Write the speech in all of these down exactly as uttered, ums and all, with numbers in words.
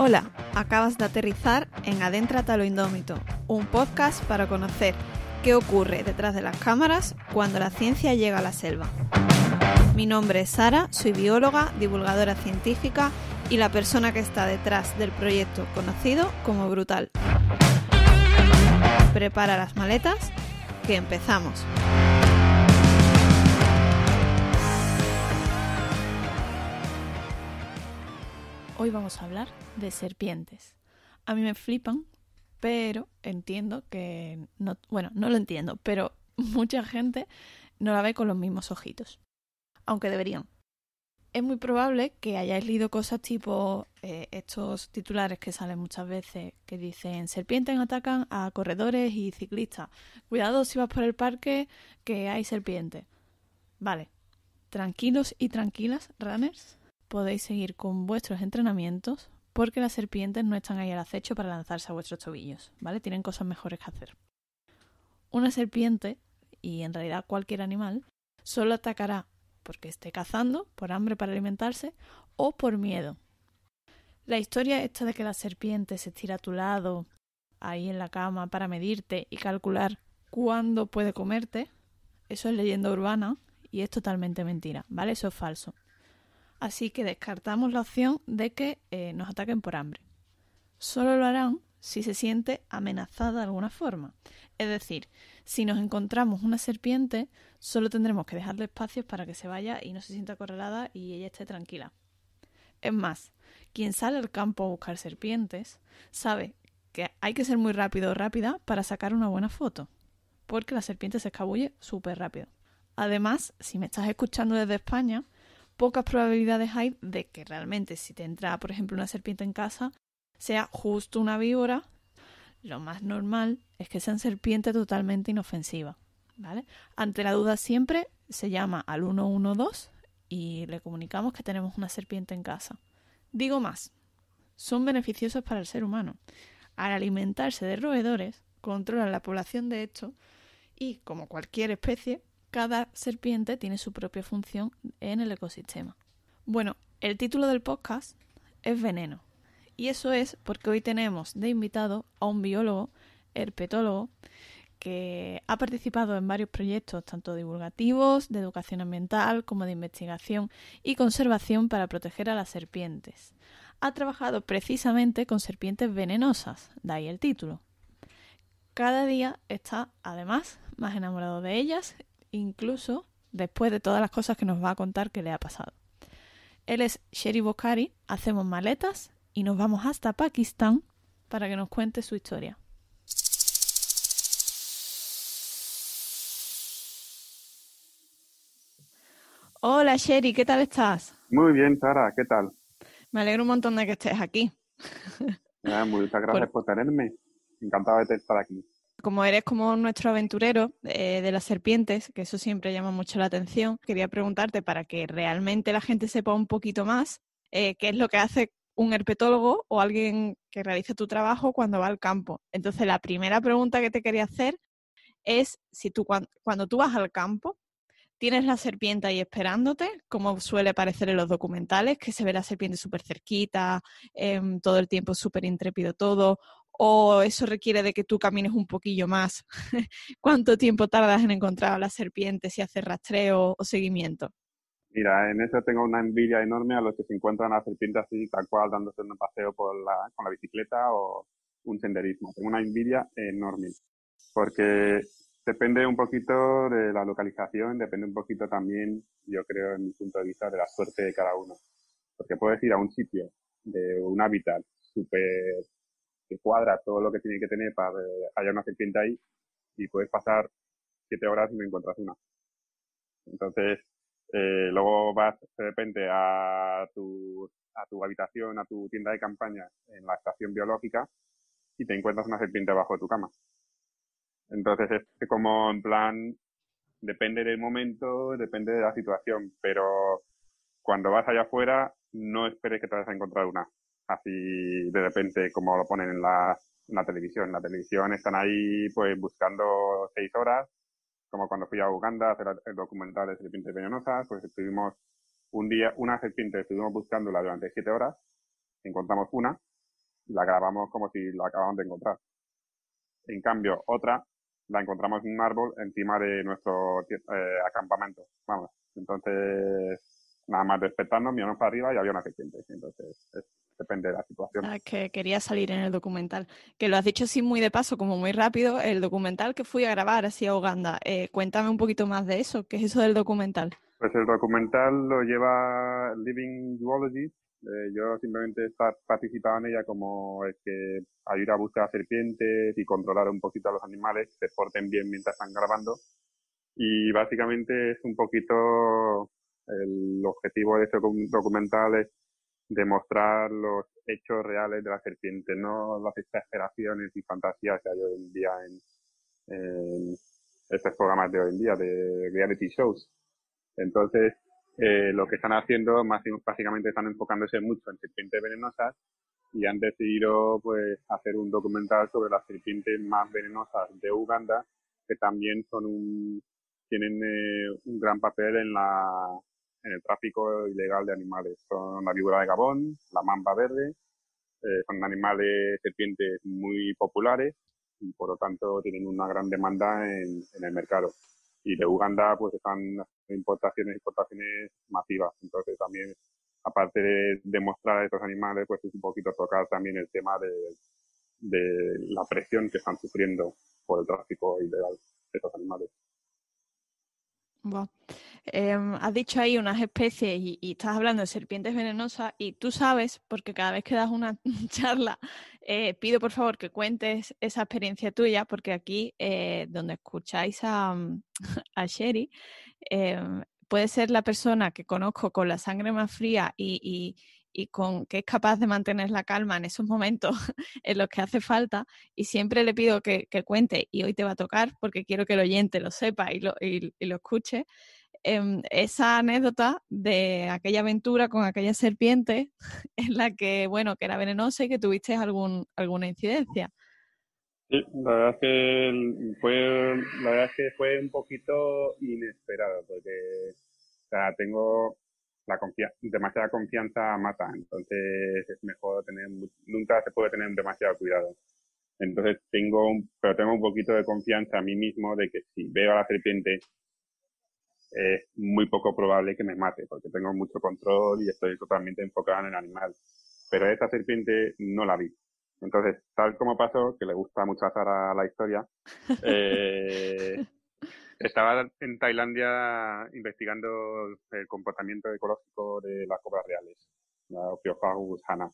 Hola, acabas de aterrizar en Adéntrate a lo Indómito, un podcast para conocer qué ocurre detrás de las cámaras cuando la ciencia llega a la selva. Mi nombre es Sara, soy bióloga, divulgadora científica y la persona que está detrás del proyecto conocido como Brutal. Prepara las maletas, que empezamos. Hoy vamos a hablar de serpientes. A mí me flipan, pero entiendo que... no, bueno, no lo entiendo, pero mucha gente no la ve con los mismos ojitos. Aunque deberían. Es muy probable que hayáis leído cosas tipo eh, estos titulares que salen muchas veces que dicen: serpientes atacan a corredores y ciclistas. Cuidado si vas por el parque que hay serpientes. Vale, tranquilos y tranquilas, runners. Podéis seguir con vuestros entrenamientos porque las serpientes no están ahí al acecho para lanzarse a vuestros tobillos, ¿vale? Tienen cosas mejores que hacer. Una serpiente, y en realidad cualquier animal, solo atacará porque esté cazando, por hambre para alimentarse o por miedo. La historia esta de que la serpiente se estira a tu lado, ahí en la cama, para medirte y calcular cuándo puede comerte, eso es leyenda urbana y es totalmente mentira, ¿vale? Eso es falso. Así que descartamos la opción de que eh, nos ataquen por hambre. Solo lo harán si se siente amenazada de alguna forma. Es decir, si nos encontramos una serpiente, solo tendremos que dejarle espacios para que se vaya y no se sienta acorralada y ella esté tranquila. Es más, quien sale al campo a buscar serpientes sabe que hay que ser muy rápido o rápida para sacar una buena foto, porque la serpiente se escabulle súper rápido. Además, si me estás escuchando desde España, pocas probabilidades hay de que realmente si te entra, por ejemplo, una serpiente en casa, sea justo una víbora. Lo más normal es que sean serpientes totalmente inofensivas, ¿vale? Ante la duda siempre se llama al uno uno dos y le comunicamos que tenemos una serpiente en casa. Digo más, son beneficiosas para el ser humano. Al alimentarse de roedores, controlan la población de estos y, como cualquier especie, cada serpiente tiene su propia función en el ecosistema. Bueno, el título del podcast es Veneno. Y eso es porque hoy tenemos de invitado a un biólogo, herpetólogo, que ha participado en varios proyectos, tanto divulgativos, de educación ambiental, como de investigación y conservación para proteger a las serpientes. Ha trabajado precisamente con serpientes venenosas, de ahí el título. Cada día está, además, más enamorado de ellas, incluso después de todas las cosas que nos va a contar que le ha pasado. Él es Sherry Bokhari, hacemos maletas y nos vamos hasta Pakistán para que nos cuente su historia. Hola Sherry, ¿qué tal estás? Muy bien, Sara, ¿qué tal? Me alegro un montón de que estés aquí. Eh, muchas gracias por... por tenerme. Encantado de estar aquí. Como eres como nuestro aventurero eh, de las serpientes, que eso siempre llama mucho la atención, quería preguntarte para que realmente la gente sepa un poquito más eh, qué es lo que hace un herpetólogo o alguien que realice tu trabajo cuando va al campo. Entonces, la primera pregunta que te quería hacer es si tú cuando, cuando tú vas al campo, ¿tienes la serpiente ahí esperándote, como suele parecer en los documentales, que se ve la serpiente súper cerquita, eh, todo el tiempo súper intrépido todo? ¿O eso requiere de que tú camines un poquillo más? ¿Cuánto tiempo tardas en encontrar a la serpiente, si haces rastreo o seguimiento? Mira, en eso tengo una envidia enorme a los que se encuentran a la serpiente así, tal cual, dándose un paseo por la, con la bicicleta o un senderismo. Tengo una envidia enorme, porque depende un poquito de la localización, depende un poquito también, yo creo, en mi punto de vista, de la suerte de cada uno. Porque puedes ir a un sitio de un hábitat súper que cuadra todo lo que tiene que tener para que haya una serpiente ahí y puedes pasar siete horas y no encuentras una. Entonces, eh, luego vas de repente a tu, a tu habitación, a tu tienda de campaña en la estación biológica y te encuentras una serpiente abajo de tu cama. Entonces es como en plan, depende del momento, depende de la situación, pero cuando vas allá afuera no esperes que te vayas a encontrar una. Así de repente como lo ponen en la, en la televisión. En la televisión están ahí pues buscando seis horas, como cuando fui a Uganda a hacer el documental de serpientes venenosas, pues estuvimos un día, una serpiente estuvimos buscándola durante siete horas, encontramos una, y la grabamos como si la acabamos de encontrar. En cambio, otra la encontramos en un árbol encima de nuestro eh, acampamento. Vamos, entonces, nada más despertarnos, miramos para arriba y había una serpiente. Entonces, es, depende de la situación. Ah, que quería salir en el documental. Que lo has dicho así muy de paso, como muy rápido. El documental que fui a grabar así a Uganda. Eh, cuéntame un poquito más de eso. ¿Qué es eso del documental? Pues el documental lo lleva Living Zoology. Eh, yo simplemente he participado en ella como el que ayuda a buscar serpientes y controlar un poquito a los animales que se porten bien mientras están grabando. Y básicamente es un poquito el objetivo de este documental es demostrar los hechos reales de la serpiente, no las exageraciones y fantasías que hay hoy en día en, en estos programas de hoy en día, de reality shows. Entonces, eh, lo que están haciendo, más básicamente están enfocándose mucho en serpientes venenosas y han decidido pues hacer un documental sobre las serpientes más venenosas de Uganda, que también son un, tienen eh, un gran papel en la en el tráfico ilegal de animales. Son la víbora de Gabón, la mamba verde, eh, son animales serpientes muy populares y por lo tanto tienen una gran demanda en, en el mercado. Y de Uganda pues están importaciones y exportaciones masivas. Entonces también, aparte de demostrar a estos animales, pues es un poquito tocar también el tema de, de la presión que están sufriendo por el tráfico ilegal de estos animales. Wow. Eh, has dicho ahí unas especies y, y estás hablando de serpientes venenosas y tú sabes, porque cada vez que das una charla, eh, pido por favor que cuentes esa experiencia tuya, porque aquí eh, donde escucháis a, a Sherry, eh, puede ser la persona que conozco con la sangre más fría y, y, y con que es capaz de mantener la calma en esos momentos en los que hace falta, y siempre le pido que, que cuente, y hoy te va a tocar porque quiero que el oyente lo sepa y lo, y, y lo escuche, eh, esa anécdota de aquella aventura con aquella serpiente en la que, bueno, que era venenosa y que tuviste algún, alguna incidencia. Sí, la verdad es que fue, la verdad es que fue un poquito inesperado, porque o sea, tengo la confia demasiada confianza mata, entonces es mejor tener, nunca se puede tener demasiado cuidado. Entonces tengo, un, pero tengo un poquito de confianza a mí mismo de que si veo a la serpiente es muy poco probable que me mate, porque tengo mucho control y estoy totalmente enfocado en el animal. Pero esta serpiente no la vi. Entonces, tal como pasó, que le gusta mucho a Sara la historia, eh, estaba en Tailandia investigando el comportamiento ecológico de las cobras reales, la Ophiophagus hana.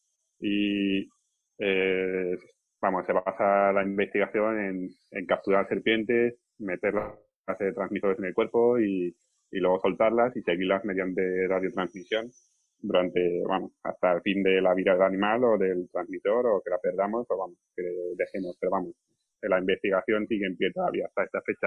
Y, eh, vamos, se basa la investigación en, en capturar serpientes, meterlas de transmisores en el cuerpo y, y luego soltarlas y seguirlas mediante radiotransmisión durante, vamos, hasta el fin de la vida del animal o del transmisor, o que la perdamos o vamos, que dejemos, pero vamos, la investigación sigue en pie todavía hasta esta fecha.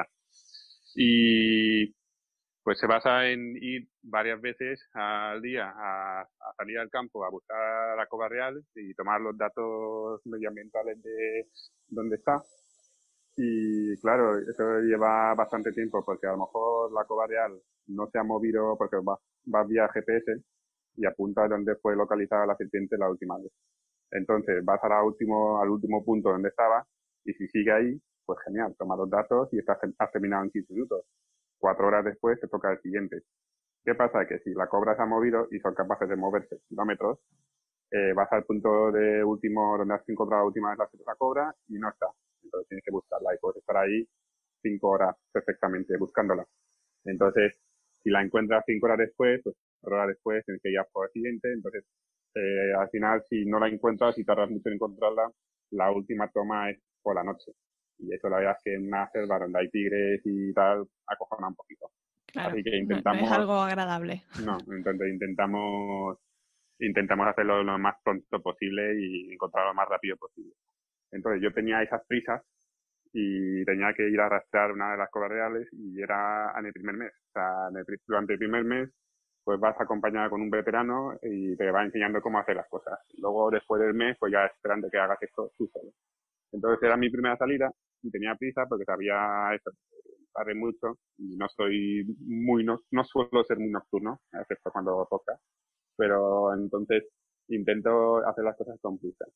Y pues se basa en ir varias veces al día a, a salir al campo a buscar la cobra real y tomar los datos medioambientales de dónde está. Y claro, eso lleva bastante tiempo porque a lo mejor la cobra real no se ha movido porque va, va vía G P S y apunta a dónde fue localizada la serpiente la última vez. Entonces vas a la último, al último punto donde estaba y si sigue ahí, pues genial, toma los datos y estás, has terminado en quince minutos. Cuatro horas después te toca el siguiente. ¿Qué pasa? Que si la cobra se ha movido y son capaces de moverse kilómetros, eh, vas al punto de último donde has encontrado la última vez la, la cobra y no está. Entonces tienes que buscarla y puedes estar ahí cinco horas perfectamente buscándola. Entonces, si la encuentras cinco horas después, pues cuatro horas después tienes que ir a por el siguiente. Entonces, eh, al final, si no la encuentras y tardas mucho en encontrarla, la última toma es por la noche. Y eso la verdad es que en una selva donde hay tigres y tal, acojona un poquito. Claro, Así que no, no es intentamos, algo agradable. no, entonces intentamos, intentamos hacerlo lo más pronto posible y encontrarlo lo más rápido posible. Entonces yo tenía esas prisas y tenía que ir a rastrear una de las cobras reales y era en el primer mes. O sea, en el, durante el primer mes pues vas acompañada con un veterano y te va enseñando cómo hacer las cosas. Luego después del mes pues ya esperando que hagas esto tú solo. Entonces era mi primera salida y tenía prisa porque sabía esto, tarde mucho y no soy muy, no, no suelo ser muy nocturno, excepto cuando toca, pero entonces intento hacer las cosas con prisa.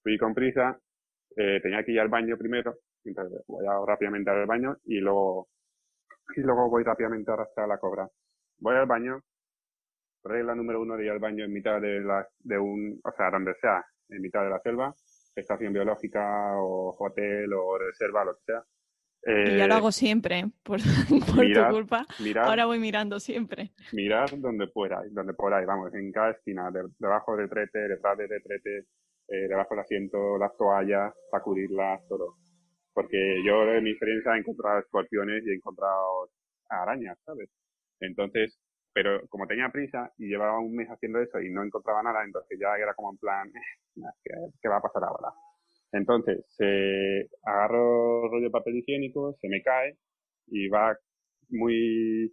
Fui con prisa, eh, tenía que ir al baño primero, entonces voy a, rápidamente al baño y luego, y luego voy rápidamente a arrastrar la cobra. Voy al baño, regla número uno de ir al baño en mitad de, la, de un, o sea, donde sea, en mitad de la selva, estación biológica o hotel o reserva, lo que sea. Y ya lo Eh, hago siempre, por, por tu mirar, culpa. mirar, Ahora voy mirando siempre. mirar donde podáis, donde podáis, vamos, en cada esquina, de- debajo del retrete, detrás del retrete, eh, debajo del asiento, las toallas, sacudirlas, todo. Porque yo en mi experiencia he encontrado escorpiones y he encontrado arañas, ¿sabes? Entonces, pero como tenía prisa y llevaba un mes haciendo eso y no encontraba nada, entonces ya era como en plan, ¿qué, qué va a pasar ahora? Entonces, eh, agarro rollo de papel higiénico, se me cae y va muy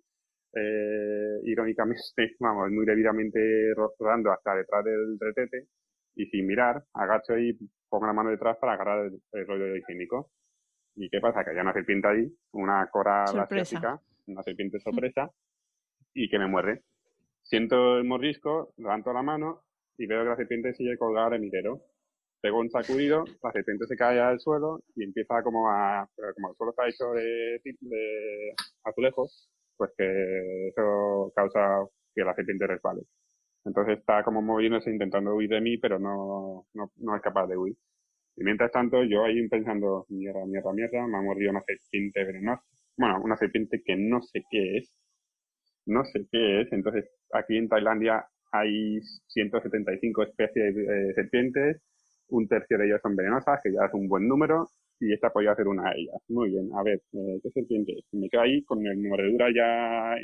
eh, irónicamente, vamos, muy debidamente rodando hasta detrás del retrete y sin mirar, agacho y pongo la mano detrás para agarrar el, el rollo higiénico. ¿Y qué pasa? Que había una serpiente ahí, una coral Sorpresa. asiática, una serpiente sorpresa, y que me muerde. Siento el mordisco, levanto la mano y veo que la serpiente sigue colgada de mi dedo. Pego un sacudido, la serpiente se cae al suelo y empieza como a, como el suelo está hecho de, de azulejos, pues que eso causa que la serpiente resbale. Entonces está como moviéndose intentando huir de mí, pero no, no, no es capaz de huir. Y mientras tanto, yo ahí pensando, mierda, mierda, mierda, me ha mordido una serpiente venenosa. Bueno, una serpiente que no sé qué es, no sé qué es. Entonces, aquí en Tailandia hay ciento setenta y cinco especies de serpientes, un tercio de ellas son venenosas, que ya es un buen número, y esta podría ser una de ellas. Muy bien, a ver, eh, ¿qué serpiente es? Me quedo ahí con el mordedura ya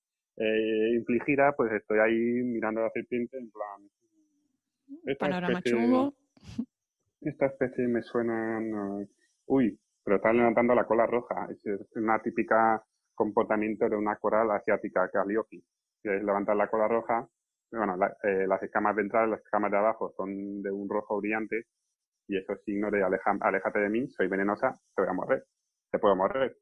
eh, infligida, pues estoy ahí mirando a la serpiente en plan, esta Panorama especie, chungo. esta especie me suena, no. Uy, pero está levantando la cola roja, es una típica comportamiento de una coral asiática, Calliope, que es levantar la cola roja. Bueno, la, eh, las escamas ventrales, las escamas de abajo son de un rojo brillante y eso es signo de aleja, aléjate de mí, soy venenosa, te voy a morder, te puedo morder.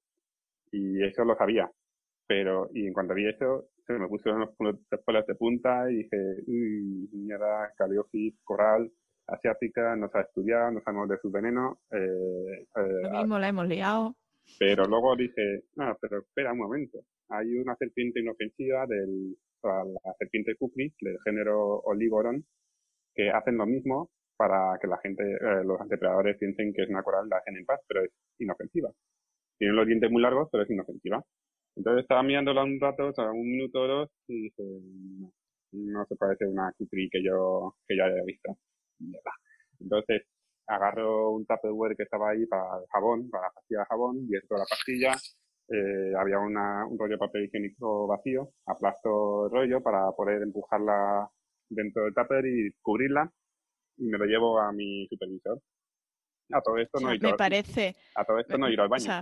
Y eso lo sabía, pero y en cuanto vi eso, se me pusieron los pelos de punta y dije, uy, mierda, Calliope, coral, asiática, no sabe estudiar, no sabemos de su veneno. Eh, Lo eh, mismo la hemos liado. pero luego dije, no, pero espera un momento. Hay una serpiente inofensiva del, la serpiente kukri, del género Oligoron, que hacen lo mismo para que la gente, eh, los depredadores piensen que es una coral, la dejen en paz, pero es inofensiva. Tiene los dientes muy largos, pero es inofensiva. Entonces estaba mirándola un rato, o sea, un minuto o dos, y dije, no, no se parece a una kukri que yo, que ya haya visto. Mierda. Entonces agarro un Tupperware que estaba ahí para el jabón, para la pastilla de jabón, vierto la pastilla, eh, había una, un rollo de papel higiénico vacío, aplasto el rollo para poder empujarla dentro del tupper y cubrirla, y me lo llevo a mi supervisor. A todo O esto no he sea, ido, me parece... a todo esto no he ido al O baño. sea,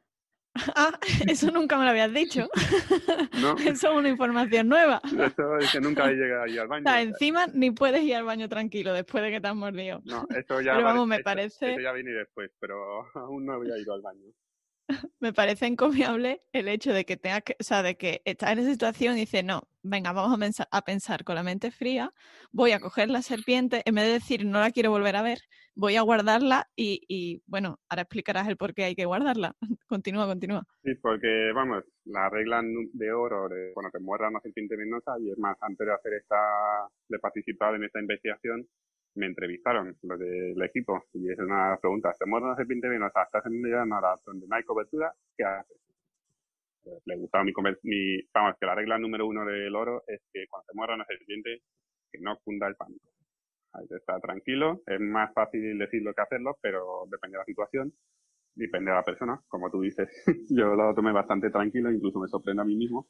ah, eso nunca me lo habías dicho. No, Eso es una información nueva. eso es que nunca llegué a ir al O sea, baño. encima ni puedes ir al baño tranquilo después de que te has mordido. No, eso ya, Pero vale, vamos, me eso, eso parece, ya viene después, pero aún no había ido al baño. me parece encomiable el hecho de que tengas que, o sea, de que estás en esa situación y dices, no, venga, vamos a pensar, a pensar con la mente fría, voy a coger la serpiente, en vez de decir no la quiero volver a ver, voy a guardarla y, y bueno, ahora explicarás el por qué hay que guardarla. Continúa, continúa. Sí, porque, vamos, la regla nu- de oro de cuando te muerda una serpiente venenosa, y es más, antes de hacer esta, de participar en esta investigación, me entrevistaron los del equipo y es una pregunta, ¿te muerde una serpiente venenosa? ¿Estás en una zona donde no hay cobertura? ¿Qué haces? Pues, le gustaba mi, conver- mi, vamos, que la regla número uno del oro es que cuando te muerda una serpiente, que no cunda el pánico. Hay que estar tranquilo, es más fácil decirlo que hacerlo, pero depende de la situación. Depende de la persona, como tú dices. Yo lo tomé bastante tranquilo, incluso me sorprende a mí mismo,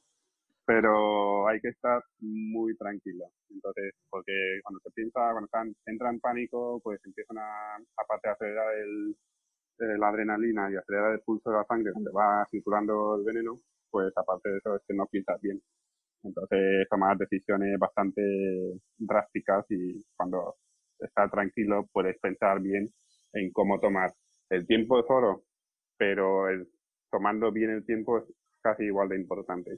pero hay que estar muy tranquilo. Entonces, porque cuando se piensa, cuando están, entra en pánico, pues empiezan a, aparte de acelerar el, eh, la adrenalina y acelerar el pulso de la sangre donde va circulando el veneno, pues aparte de eso es que no piensas bien. Entonces, tomar decisiones bastante drásticas y cuando estás tranquilo puedes pensar bien en cómo tomar. El tiempo es oro, pero el, tomando bien el tiempo es casi igual de importante.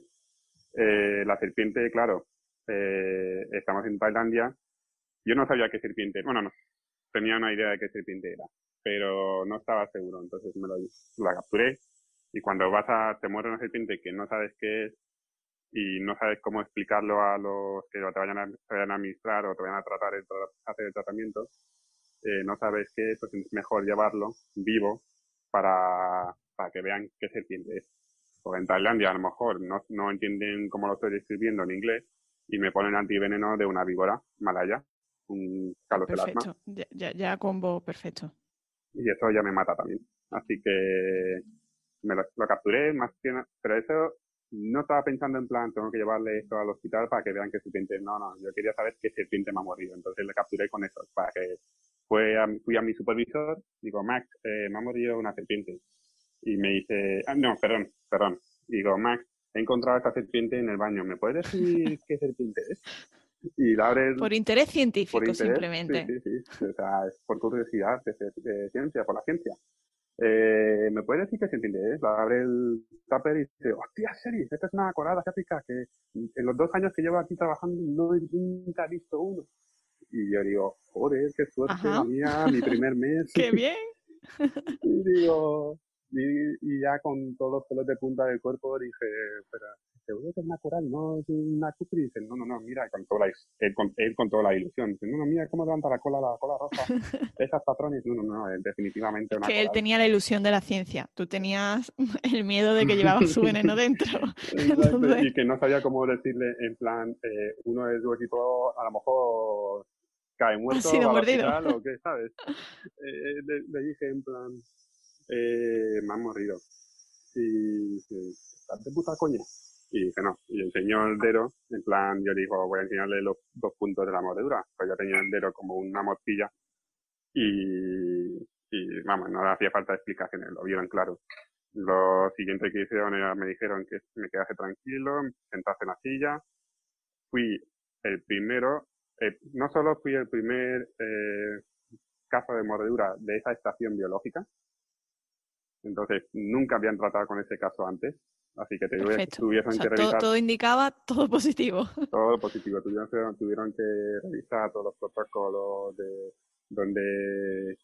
Eh, la serpiente, claro, eh, estamos en Tailandia. Yo no sabía qué serpiente, bueno, no. tenía una idea de qué serpiente era, pero no estaba seguro, entonces me lo, la capturé y cuando vas a, te muere una serpiente que no sabes qué es y no sabes cómo explicarlo a los que te vayan a, te vayan a administrar o te vayan a tratar, el, hacer el tratamiento, eh, no sabes qué es, pues es mejor llevarlo vivo para, para que vean qué serpiente es. Porque en Tailandia a lo mejor no, no entienden cómo lo estoy escribiendo en inglés y me ponen antiveneno de una víbora malaya, un calocelasma, Perfecto, ya, ya, ya combo perfecto. y eso ya me mata también. Así que me lo, lo capturé, más que nada, pero eso no estaba pensando en plan, tengo que llevarle esto al hospital para que vean que serpiente, no, no, yo quería saber qué serpiente me ha mordido, entonces le capturé con eso, para que fue a, fui a mi supervisor, digo, Max, eh, me ha mordido una serpiente, y me dice, ah, no, perdón, perdón, digo, Max, he encontrado esta serpiente en el baño, ¿me puedes decir qué serpiente es? Y la abre Por interés por científico, interés, sí, simplemente. sí, sí, o sea, es por curiosidad de, de, de ciencia, por la ciencia. Eh, ¿Me puedes decir qué serpiente es? La abre el tupper y dice, hostia, serio, esta es una colada asiática que en los dos años que llevo aquí trabajando no he nunca visto uno. Y yo digo, joder, qué suerte la Ajá, mía, mi primer mes. qué bien. Y digo, y, y ya con todos los pelos de punta del cuerpo dije, pero seguro que es natural, no es una cupri. Dice, no, no, no, mira, con toda la, él, con, él con toda la ilusión. Dice, no, no, mira cómo levanta la cola, la cola roja. Esas patrones, no, no, no, es definitivamente Es una que él coral. tenía la ilusión de la ciencia. Tú tenías el miedo de que llevaba su veneno dentro. Exacto, Entonces, y que no sabía cómo decirle, en plan, eh, uno de su equipo a lo mejor cae ha muerto, sido va al mordido. hospital o qué, ¿sabes? Eh, le, le dije en plan, eh, me han mordido. Y dice, ¿estás de puta coña? Y dice, no. Y enseñó el dedo, en plan, yo digo, voy a enseñarle los dos puntos de la mordedura. Pues yo tenía el dedo como una morcilla y, y vamos, no hacía falta explicaciones, lo vieron claro. Lo siguiente que hicieron era, me dijeron que me quedase tranquilo, sentase en la silla. Fui el primero, eh, no solo fui el primer eh, caso de mordedura de esa estación biológica, entonces nunca habían tratado con ese caso antes, así que te Perfecto. O tuvieron sea, que todo, revisar todo indicaba todo positivo. todo positivo, tuvieron, tuvieron que revisar todos los protocolos de donde,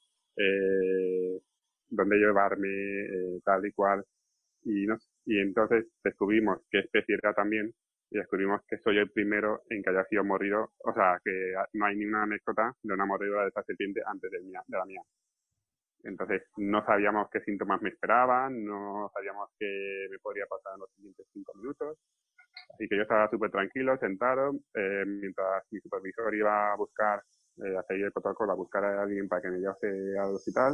eh, donde llevarme, eh, tal y cual, y, no, y entonces descubrimos qué especie era también, y descubrimos que soy el primero en que haya sido mordido, o sea, que no hay ninguna anécdota de una mordedura de esa serpiente antes de, mía, de la mía. Entonces no sabíamos qué síntomas me esperaban, no sabíamos qué me podría pasar en los siguientes cinco minutos. Así que yo estaba súper tranquilo, sentado, eh, mientras mi supervisor iba a buscar, eh, a seguir el protocolo, a buscar a alguien para que me llevase al hospital.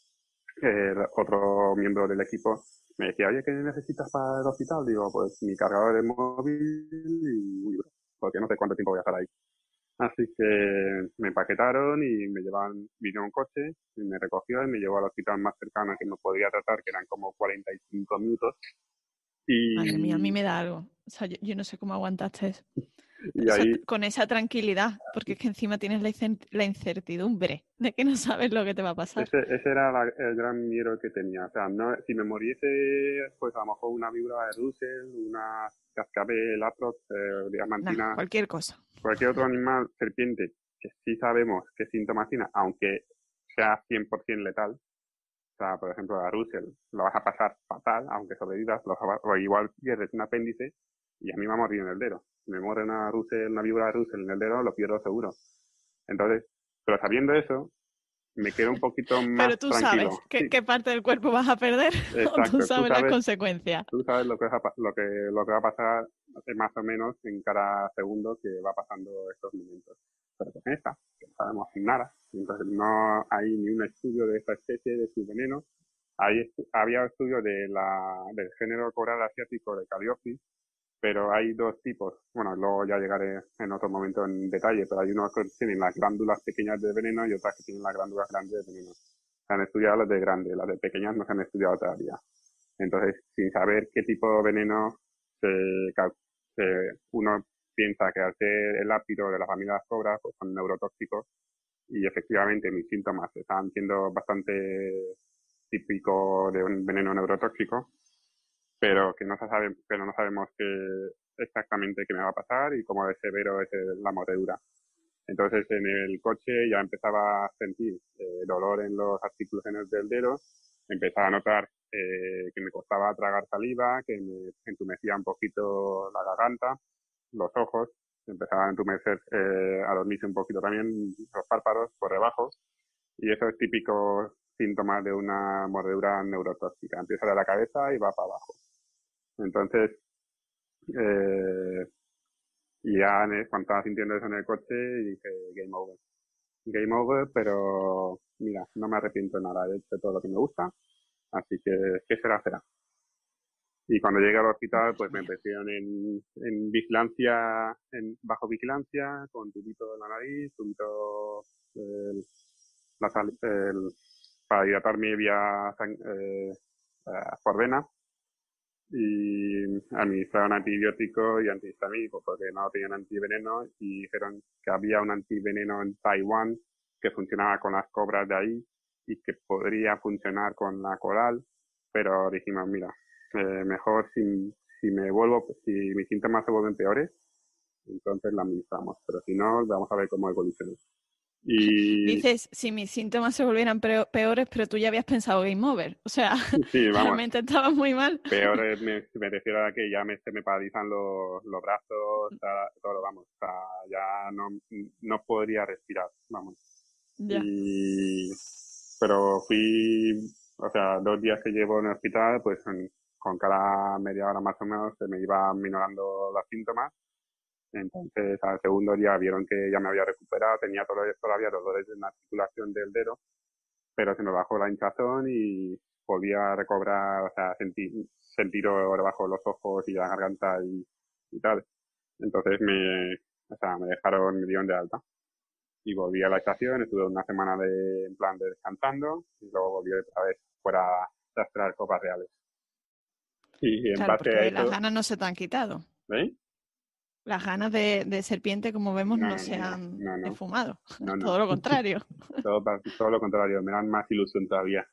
Eh, otro miembro del equipo me decía, oye, ¿qué necesitas para el hospital? Digo, pues mi cargador de móvil y un libro, porque no sé cuánto tiempo voy a estar ahí. Así que me empaquetaron y me llevaban, vino un coche y me recogió y me llevó al hospital más cercano que me podía tratar, que eran como cuarenta y cinco minutos. Madre mía, a mí Y, me da algo. O sea, yo, yo no sé cómo aguantaste eso. y Esa- ahí, con esa tranquilidad, porque es que encima tienes la, incen- la incertidumbre de que no sabes lo que te va a pasar. ese, ese era la- el gran miedo que tenía. O sea, no, si me muriese, pues a lo mejor una víbora de Russell, una cascabel, atrox, eh, Nah, diamantina, cualquier cosa. cualquier otro animal, serpiente, que sí sabemos qué síntomas tiene, aunque sea cien por ciento letal. O sea, por ejemplo, a Russell lo vas a pasar fatal, aunque sobrevivas, lo vas a- o igual pierdes un apéndice y a mí me ha mordido en el dedo. Si me muere una, Russell, una víbora de Russell en el dedo, lo pierdo seguro. Entonces, pero sabiendo eso, me quedo un poquito más Pero tú tranquilo. sabes qué, Sí, qué parte del cuerpo vas a perder o tú exacto. Tú sabes las sabes, consecuencias. tú sabes lo que, va a pa- lo que, lo que va a pasar eh, más o menos en cada segundo que va pasando estos momentos. Pero con esta, que no sabemos nada, entonces no hay ni un estudio de esta especie, de su veneno. Hay, estu- había estudios de la, del género coral asiático de Calliope, pero hay dos tipos. Bueno, luego ya llegaré en otro momento en detalle, pero hay unos que tienen las glándulas pequeñas de veneno y otras que tienen las glándulas grandes de veneno. Se han estudiado las de grandes, las de pequeñas no se han estudiado todavía. Entonces, sin saber qué tipo de veneno se, se- uno piensa que al ser el ápido de la familia de las cobras, pues son neurotóxicos y efectivamente mis síntomas están siendo bastante típicos de un veneno neurotóxico, pero que no se sabe, pero no sabemos qué exactamente qué me va a pasar y cómo de severo es el- la mordedura. Entonces en el coche ya empezaba a sentir eh, dolor en los articulaciones del dedo, empezaba a notar eh, que me costaba tragar saliva, que me entumecía un poquito la garganta, los ojos, empezaban a entumecer, eh, a dormirse un poquito también los párpados por debajo, y eso es típico síntoma de una mordedura neurotóxica. Empieza de la cabeza y va para abajo. Entonces, eh, y ya cuando estaba sintiendo eso en el coche, dije, game over. Game over, pero mira, no me arrepiento de nada, he hecho todo lo que me gusta, así que, ¿qué será, será? Y cuando llegué al hospital, pues me metieron en, en vigilancia, en bajo vigilancia, con tubito en la nariz, tubito el, la sal, el, para hidratarme vía eh, por vena, y administraron antibiótico y antihistamínico porque no tenían antiveneno, y dijeron que había un antiveneno en Taiwán que funcionaba con las cobras de ahí y que podría funcionar con la coral, pero dijimos, mira, eh, mejor si, si me vuelvo, si mis síntomas se vuelven peores, entonces la administramos, pero si no, vamos a ver cómo evoluciona. Y Dices, si mis síntomas se volvieran peores, pero tú ya habías pensado game over. O sea, sí, vamos, realmente estabas muy mal. Peor me, me refiero a que ya me, se me paralizan los, los brazos, todo, vamos, o sea, ya no, no podría respirar, vamos. Ya. Y, pero fui, o sea, dos días que llevo en el hospital, pues en, con cada media hora más o menos se me iban minorando los síntomas. Entonces, al segundo día vieron que ya me había recuperado, tenía todavía, todavía dolores en la articulación del dedo, pero se me bajó la hinchazón y volví a recobrar, o sea, sentir, sentir debajo de los ojos y la garganta y, y tal. Entonces me, o sea, me dejaron, me dieron de alta. Y volví a la estación, estuve una semana de, en plan de descansando, y luego volví otra vez fuera a rastrear copas reales. Y en Claro, base a porque las eso, ganas no se te han quitado. ¿veis? Las ganas de, de serpiente, como vemos, No, no no, se no, no, han no, no, esfumado. no, no. Todo lo contrario. Todo, todo lo contrario, me dan más ilusión todavía.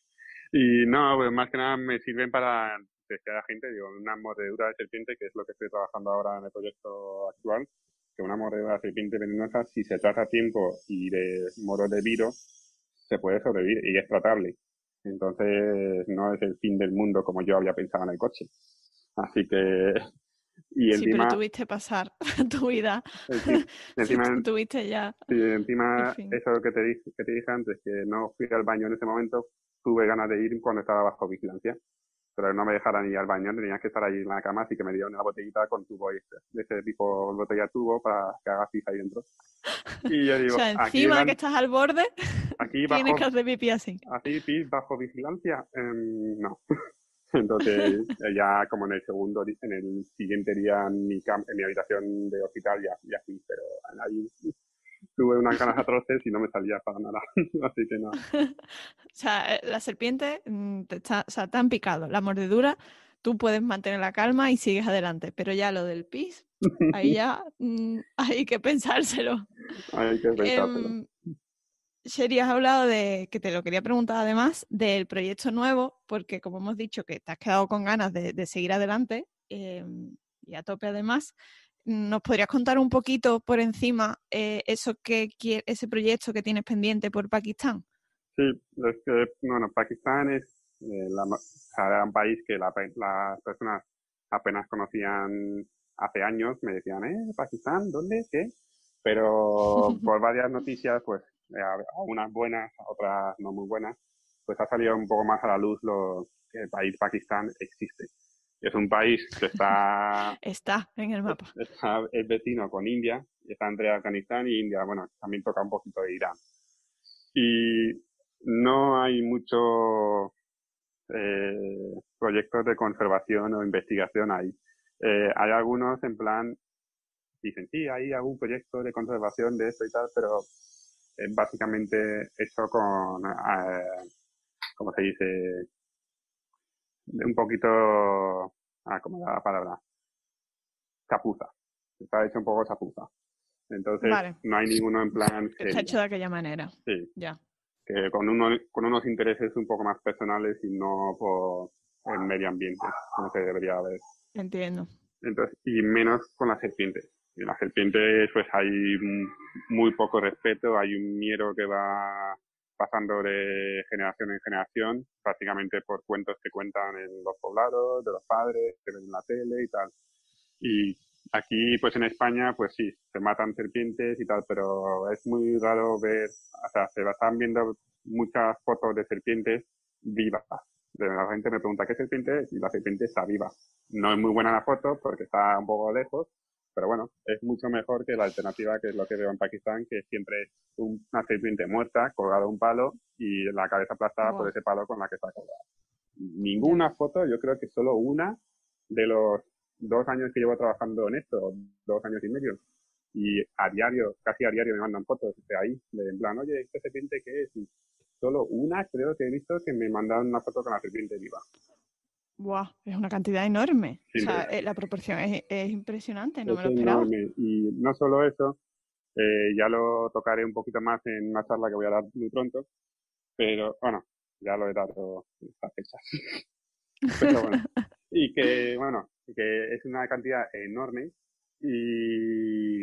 Y no, pues más que nada me sirven para decir a la gente, digo, una mordedura de serpiente, que es lo que estoy trabajando ahora en el proyecto actual, que una mordedura de serpiente venenosa, si se trata a tiempo y de modo debido, se puede sobrevivir y es tratable. Entonces no es el fin del mundo como yo había pensado en el coche. Así que, y Sí, pero encima, tuviste pasar tu vida. encima, encima, Tuviste ya sí, el encima fin. eso que te, dije, que te dije antes, que no fui al baño en ese momento, tuve ganas de ir cuando estaba bajo vigilancia. Pero no me dejaran ir al baño, tenías que estar ahí en la cama, así que me dieron una botellita con tubo este, de ese tipo, botella tubo para que haga pis ahí dentro. Y yo O digo, sea, aquí, encima de que en, estás al borde, aquí tienes que bajo, hacer pipí así. así pis bajo vigilancia, um, no. Entonces ya como en el segundo, en el siguiente día en mi, cam en mi habitación de hospital ya, ya fui, pero ahí tuve unas ganas atroces y no me salía para nada, así que no. O sea, la serpiente te, está, o sea, te han picado. La mordedura, tú puedes mantener la calma y sigues adelante. Pero ya lo del pis, ahí ya mmm, hay que pensárselo. Hay que pensárselo. Eh, Sherry, has hablado de, que te lo quería preguntar además, del proyecto nuevo, porque como hemos dicho que te has quedado con ganas de, de seguir adelante eh, y a tope además, ¿nos podrías contar un poquito por encima eh, eso que ese proyecto que tienes pendiente por Pakistán? Sí, es que, bueno, Pakistán es eh, la, o sea, era un país que la, las personas apenas conocían hace años, me decían, ¿eh? ¿Pakistán? ¿Dónde? ¿Qué? Pero por varias noticias, pues, eh, algunas buenas, otras no muy buenas, pues ha salido un poco más a la luz lo que el país Pakistán existe. Es un país que está, está en el mapa. Está, es vecino con India, está entre Afganistán y India, bueno, también toca un poquito de Irán. Y no hay muchos eh, proyectos de conservación o investigación ahí. Eh, hay algunos en plan, dicen, sí, hay algún proyecto de conservación de esto y tal, pero es básicamente hecho con, eh, ¿cómo se dice? Un poquito, ah, ¿cómo era la palabra? Chapuza. Está hecho un poco chapuza. Entonces, Vale. no hay ninguno en plan Está serio. hecho de aquella manera. Sí. Ya. Que con, uno, con unos intereses un poco más personales y no por el medio ambiente, como se debería haber. Entiendo. Entonces, y menos con las serpientes. Y las serpientes, pues hay muy poco respeto, hay un miedo que va pasando de generación en generación, prácticamente por cuentos que cuentan en los poblados, de los padres, que ven en la tele y tal. Y aquí, pues en España, pues sí, se matan serpientes y tal, pero es muy raro ver, o sea, se están viendo muchas fotos de serpientes vivas. La gente me pregunta qué serpiente es y la serpiente está viva. No es muy buena la foto porque está un poco lejos, pero bueno, es mucho mejor que la alternativa, que es lo que veo en Pakistán, que siempre es una serpiente muerta, colgada a un palo y la cabeza aplastada por Wow. ese palo con la que está colgada. Ya. Ninguna foto, yo creo que solo una de los dos años que llevo trabajando en esto, dos años y medio, y a diario, casi a diario me mandan fotos de ahí, de en plan, oye, ¿esta serpiente qué es? Y solo una creo que he visto que me mandaron una foto con la serpiente viva. Wow, es una cantidad enorme. O Sí, sea, eh, la proporción es, es impresionante, no es me lo esperaba. enorme. Y no solo eso, eh, ya lo tocaré un poquito más en una charla que voy a dar muy pronto, pero bueno, ya lo he dado estas fechas. Pero bueno, y que bueno, que es una cantidad enorme y,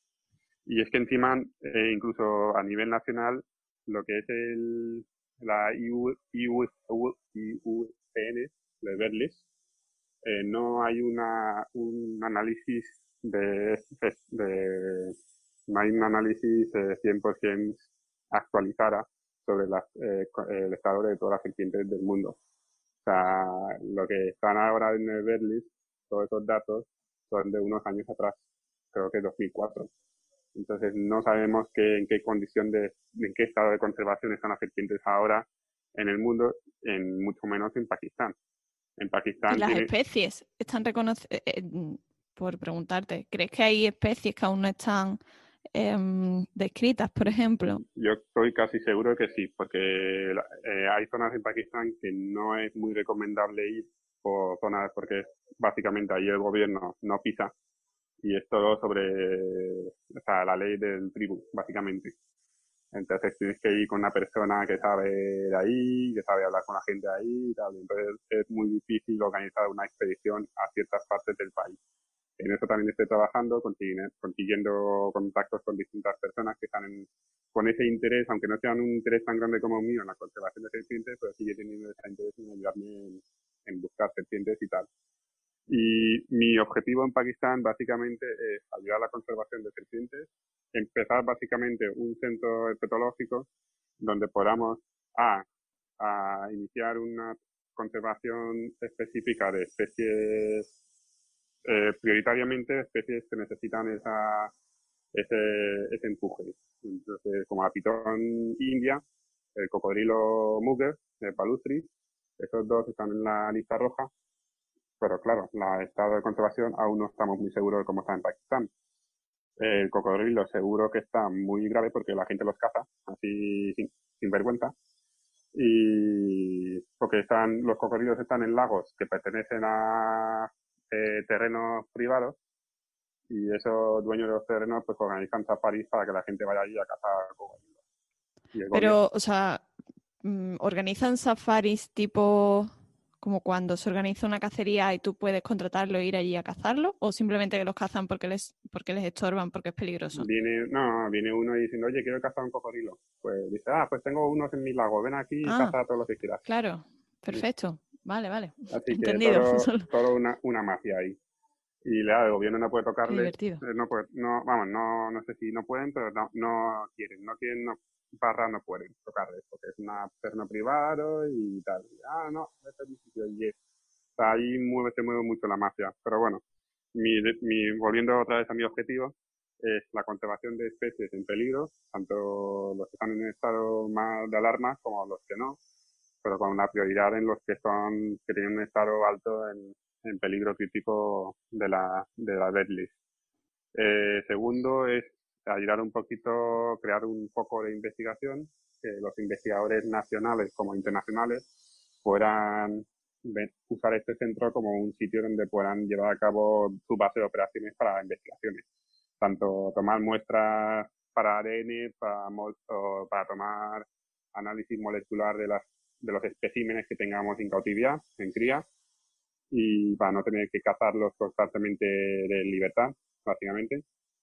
y es que encima, eh, incluso a nivel nacional, lo que es el, la I U, I U, I U C N, de Berlis, eh, no hay una, un análisis de, de, no hay un análisis eh, cien por ciento actualizada sobre las, eh, el estado de todas las serpientes del mundo. O sea, lo que están ahora en el Berlis, todos esos datos son de unos años atrás, creo que dos mil cuatro. Entonces no sabemos qué, en qué condición de, en qué estado de conservación están las serpientes ahora en el mundo, en mucho menos en Pakistán. En Y Pakistán las tiene, especies están reconocidas, por preguntarte, ¿crees que hay especies que aún no están em, descritas, por ejemplo? yo estoy casi seguro que sí, porque eh, hay zonas en Pakistán que no es muy recomendable ir por zonas porque básicamente ahí el gobierno no pisa y es todo sobre, o sea, la ley del tribu, básicamente. Entonces tienes que ir con una persona que sabe de ahí, que sabe hablar con la gente de ahí y tal. Entonces es muy difícil organizar una expedición a ciertas partes del país. En eso también estoy trabajando, consiguiendo contactos con distintas personas que están en, con ese interés, aunque no sean un interés tan grande como el mío en la conservación de serpientes, pero sigue teniendo ese interés en ayudarme en, en buscar serpientes y tal. Y mi objetivo en Pakistán básicamente es ayudar a la conservación de serpientes, empezar básicamente un centro herpetológico donde podamos a, a iniciar una conservación específica de especies, eh, prioritariamente especies que necesitan esa, ese, ese empuje. Entonces, como la pitón india, el cocodrilo mugger, el palustri, esos dos están en la lista roja, pero claro, la estado de conservación aún no estamos muy seguros de cómo está en Pakistán. El cocodrilo seguro que está muy grave porque la gente los caza, así sin, sin vergüenza. Y porque están, los cocodrilos están en lagos que pertenecen a eh, terrenos privados y esos dueños de los terrenos pues organizan safaris para que la gente vaya allí a cazar cocodrilos. Y el gobierno, Pero, o sea, mm, ¿organizan safaris tipo como cuando se organiza una cacería y tú puedes contratarlo e ir allí a cazarlo? ¿O simplemente que los cazan porque les, porque les estorban, porque es peligroso? viene, no, viene uno diciendo, oye, quiero cazar un cocodrilo. Pues dice, ah, pues tengo unos en mi lago, ven aquí y Ah, caza todo lo que quieras. claro, perfecto. Vale, vale. Así que Entendido. todo, Solo- todo una, una mafia ahí. Y la, el gobierno no puede Qué tocarles, divertido. eh, no puede, no, vamos, no, no sé si no pueden, pero no, no quieren, no quieren, no, barra no pueden tocarles, porque es una persona privada y tal. Y, ah, no, este es mi sitio, y es. O sea, ahí mueve, se mueve mucho la mafia. Pero bueno, mi, mi, volviendo otra vez a mi objetivo, es la conservación de especies en peligro, tanto los que están en estado más de alarma como los que no, pero con una prioridad en los que son, que tienen un estado alto en, en peligro crítico de la, de la red list. Eh, segundo es ayudar un poquito, crear un poco de investigación, que los investigadores nacionales como internacionales puedan usar este centro como un sitio donde puedan llevar a cabo su base de operaciones para investigaciones. Tanto tomar muestras para A D N, para, o para tomar análisis molecular de, las, de los especímenes que tengamos en cautividad, en cría, y para no tener que cazarlos constantemente de libertad, básicamente.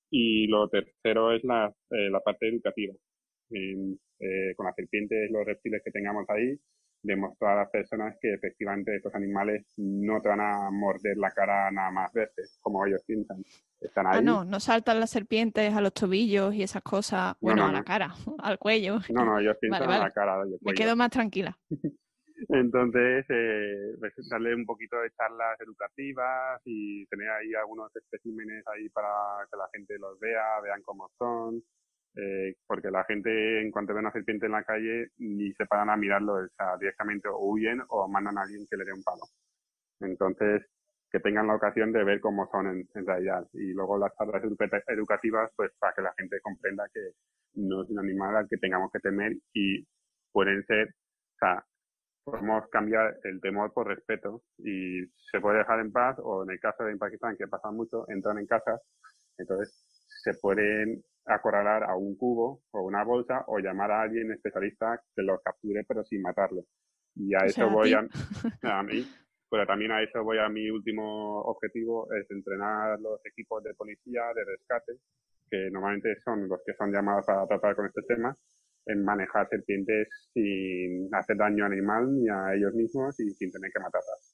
Y lo tercero es la, eh, la parte educativa. Eh, eh, con las serpientes, los reptiles que tengamos ahí, demostrar a las personas que efectivamente estos animales no te van a morder la cara nada más verte, como ellos piensan. Están Ah, ahí. no, no saltan las serpientes a los tobillos y esas cosas. No, Bueno, no, a la no. cara, al cuello. No, no, ellos Vale, piensan a la vale. cara y el Me cuello. quedo más tranquila. Entonces, eh, pues, darle un poquito de charlas educativas y tener ahí algunos especímenes ahí para que la gente los vea, vean cómo son, eh, porque la gente en cuanto ve una serpiente en la calle ni se paran a mirarlo, o sea, directamente o huyen o mandan a alguien que le dé un palo. Entonces, que tengan la ocasión de ver cómo son en, en realidad. Y luego las charlas educa- educativas, pues para que la gente comprenda que no es un animal al que tengamos que temer y pueden ser, o sea, podemos cambiar el temor por respeto y se puede dejar en paz, o en el caso de en Pakistán, que pasa mucho, entran en casa, entonces se pueden acorralar a un cubo o una bolsa o llamar a alguien especialista que los capture pero sin matarlo. Y a O eso sea, a voy ti. a, a mí, pero también a eso voy a mi último objetivo, es entrenar los equipos de policía, de rescate, que normalmente son los que son llamados para tratar con este tema, en manejar serpientes sin hacer daño al animal ni a ellos mismos y sin tener que matarlas.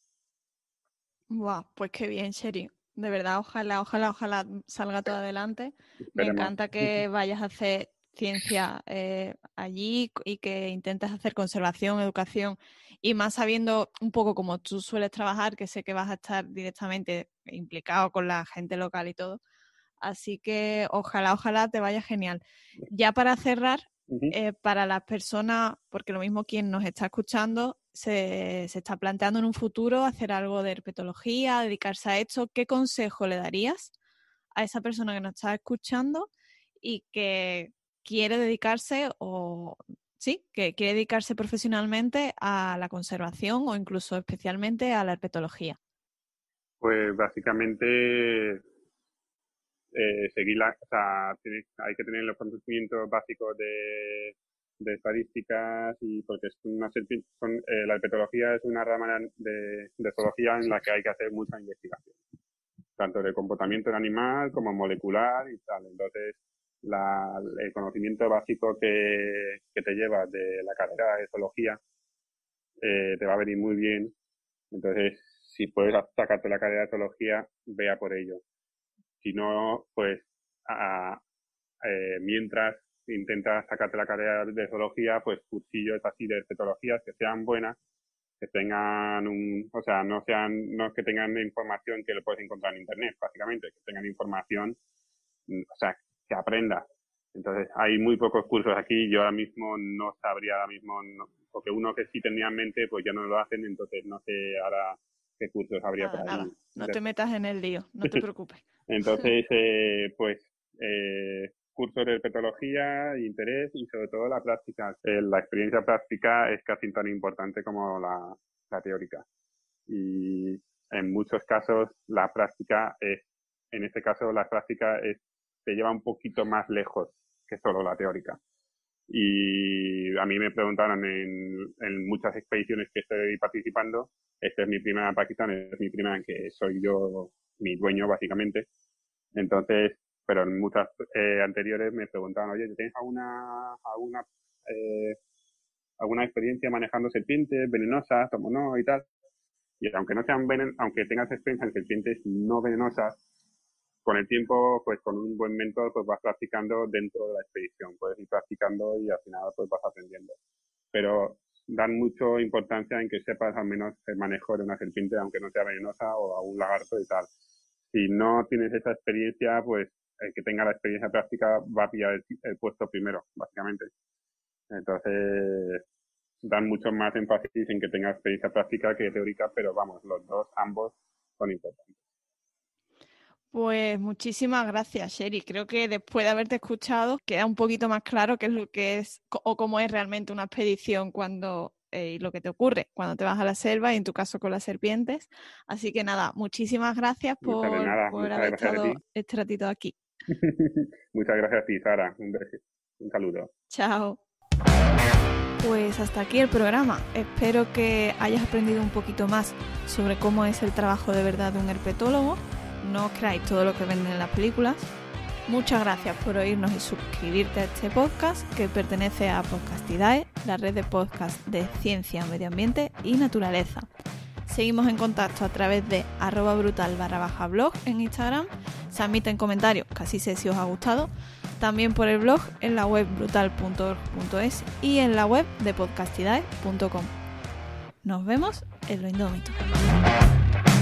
Buah, pues qué bien, Sherry. De verdad, ojalá, ojalá, ojalá salga todo adelante. Me Esperemos. encanta que vayas a hacer ciencia eh, allí y que intentes hacer conservación, educación y más sabiendo un poco cómo tú sueles trabajar, que sé que vas a estar directamente implicado con la gente local y todo. Así que ojalá, ojalá te vaya genial. Ya para cerrar, Uh-huh. eh, para las personas, porque lo mismo quien nos está escuchando se, se está planteando en un futuro hacer algo de herpetología, dedicarse a esto, ¿qué consejo le darías a esa persona que nos está escuchando y que quiere dedicarse o sí, que quiere dedicarse profesionalmente a la conservación o incluso especialmente a la herpetología? Pues básicamente eh, seguir la, o sea, tiene, hay que tener los conocimientos básicos de, de estadísticas y porque es una son, eh, la herpetología es una rama de, de zoología en la que hay que hacer mucha investigación, tanto de comportamiento del animal como molecular y tal. Entonces, la, el conocimiento básico que, que te llevas de la carrera de zoología eh, te va a venir muy bien. Entonces, si puedes sacarte la carrera de zoología, vea por ello. Si no, pues a, eh, mientras intentas sacarte la carrera de zoología, pues cursillos así de herpetologías que sean buenas, que tengan un, o sea, no sean, no es que tengan información que lo puedes encontrar en internet, básicamente, que tengan información, o sea, que aprendas. Entonces, hay muy pocos cursos aquí, yo ahora mismo no sabría ahora mismo, no, porque uno que sí tenía en mente, pues ya no lo hacen, entonces no sé ahora qué cursos habría Nada, por ahí. nada, no te metas en el lío, no te preocupes. Entonces, eh, pues, eh, cursos de herpetología, interés y sobre todo la práctica. Eh, la experiencia práctica es casi tan importante como la, la teórica. Y en muchos casos la práctica es, en este caso la práctica es, te lleva un poquito más lejos que solo la teórica. Y a mí me preguntaron en, en muchas expediciones que estoy participando, esta es mi primera en Pakistán, es mi primera en que soy yo mi dueño básicamente. Entonces, pero en muchas eh, anteriores me preguntaban, oye, ¿tienes alguna, alguna, eh, alguna experiencia manejando serpientes venenosas o no y tal? Y aunque no sean venen aunque tengas experiencia en serpientes no venenosas, con el tiempo, pues con un buen mentor, pues vas practicando dentro de la expedición. Puedes ir practicando y al final pues vas aprendiendo. Pero dan mucho importancia en que sepas al menos el manejo de una serpiente, aunque no sea venenosa, o a un lagarto y tal. Si no tienes esa experiencia, pues el que tenga la experiencia práctica va a pillar el, el puesto primero, básicamente. Entonces, dan mucho más énfasis en que tenga experiencia práctica que teórica, pero vamos, los dos, ambos, son importantes. Pues muchísimas gracias, Sherry. Creo que después de haberte escuchado queda un poquito más claro qué es lo que es o cómo es realmente una expedición cuando eh, y lo que te ocurre cuando te vas a la selva y en tu caso con las serpientes. Así que nada, muchísimas gracias por, Muchas de nada, por muchas haber gracias estado a ti. este ratito aquí. Muchas gracias a ti, Sara. Un beso, un saludo. Chao. Pues hasta aquí el programa. Espero que hayas aprendido un poquito más sobre cómo es el trabajo de verdad de un herpetólogo. No os creáis todo lo que venden en las películas. Muchas gracias por oírnos y suscribirte a este podcast que pertenece a Podcastidae, la red de podcast de ciencia, medio ambiente y naturaleza. Seguimos en contacto a través de arroba brutal barra baja blog en Instagram. Se admiten comentarios, casi sé si os ha gustado. También por el blog en la web brutal punto org punto es y en la web de podcastidae punto com. Nos vemos en lo indómito.